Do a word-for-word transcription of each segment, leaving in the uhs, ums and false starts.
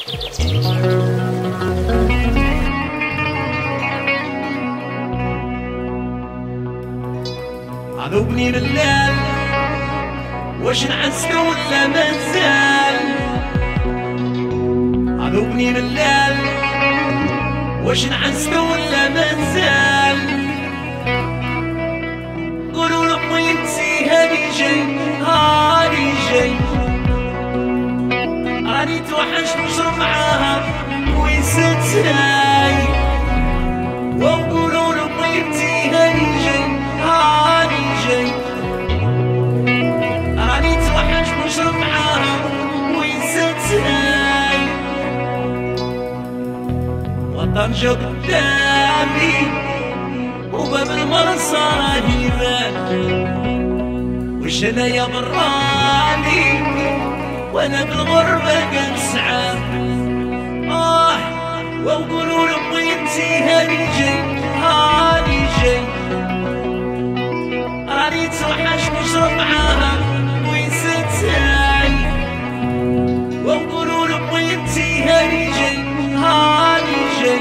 عذوبني بالليل واش نعسك ولا مازال. عذوبني بالليل واش نعسك ولا مازال. قولوا لقيتي هاني جاي هاني جاي. راني توحش نشرب معاها ويستاي. وقولوا لقيتي هاني جاي هاني جاي. راني توحش نشرب معاها ويستاي. وطن جا قدامي وباب المرصى راهي يبان. وش انا يا براني وانا بالغربة كنسعى. اه وقولوا لقيتي هاني جاي هاني جاي. راني توحش نشرب معاها ويستاي. وقولوا لقيتي هاني جاي هاني جاي.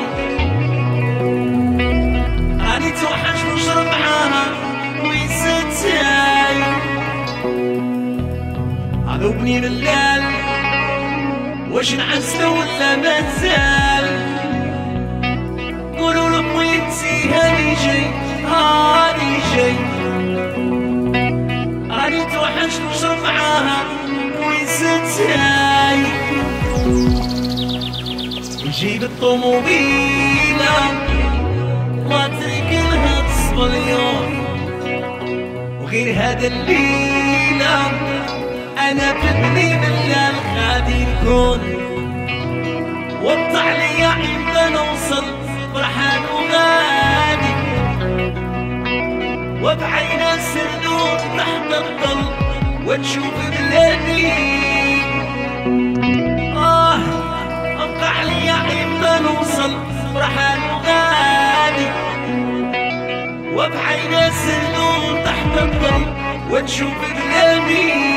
راني توحش نشرب معاها ويستاي. عذوبني بالليل واش نعسك ولا مازال. قولوا لقيتي هاني جاي هاني جاي. راني توحش نشرب معاها ويستاي. نجيب الطوموبيلة ما تركنها تصبر يوم. وغير هذا الليلة أنا ببني بالله غادي نكون. وقطع ليا عيب نوصل فرحان وغادي. وبعينا السردون تحت الظل وتشوف بلادي. آه وقطع ليا عيب نوصل فرحان وغادي. وبعينا السردون تحت الظل وتشوف بلادي.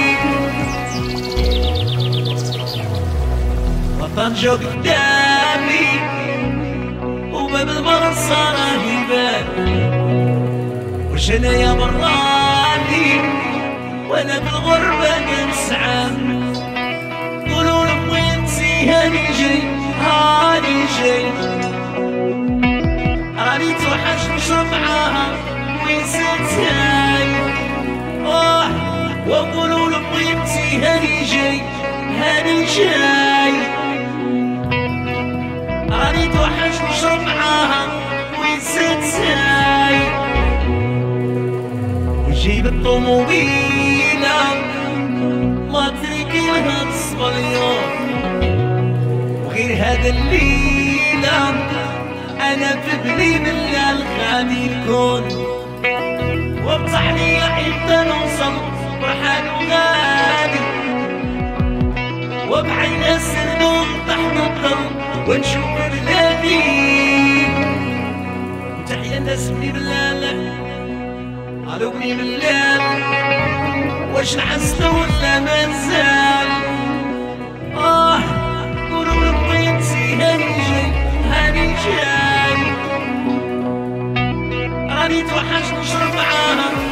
وطن جا قدامي وباب المرصى راهي يبان. وش انا يا براني وانا بالغربة كنسعى. قولوا لقيتي هاني جاي هاني جاي. راني توحش نشرب معاها ويستاي. اه وقولوا لقيتي هاني جاي هاني جاي. راني توحش نشرب معاها ويستاي. وجيب الطوموبيلة ما تركنها تصبر يوم. وغير هذا الليلة أنا ببني بالله غادي نكون. وابطح ليا حتى نوصل فرحان وغادي. وبعينا السردون تحت الظل ونشوف بلادي. تحيا الناس بني بالله عذوبني بالليل واش نعسك ولا مازال. اه قولوا لقيتي هاني جاي هاني جاي. راني توحش نشرب معاها